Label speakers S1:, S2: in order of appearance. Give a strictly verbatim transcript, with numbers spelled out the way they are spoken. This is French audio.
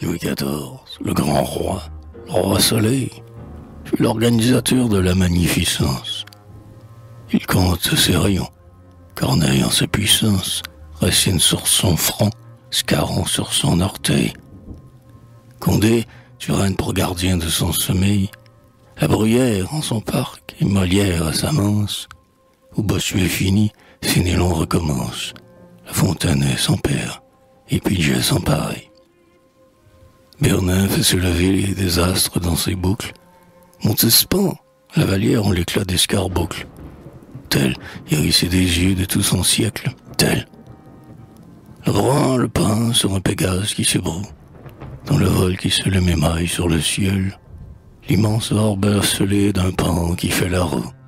S1: Louis quatorze, le grand roi, le roi soleil, fut l'organisateur de la magnificence. Il compte ses rayons, Corneille en sa puissance, Racine sur son front, Scarron sur son orteil. Condé, tu règnes pour gardien de son sommeil, La Bruyère en son parc et Molière à sa manse. Où Bossuet finit, Fénélon recommence. La Fontaine est sans père, et Puget sans pareil. Bernin fait se lever les désastres dans ses boucles. Montespan, la Vallière ont l'éclat d'escarboucle. Tel, hérissé des yeux de tout son siècle, tel. Le roi le peint sur un Pégase qui se broue, dans le vol qui se le mémaille sur le ciel, l'immense orbe esselé d'un pan qui fait la roue.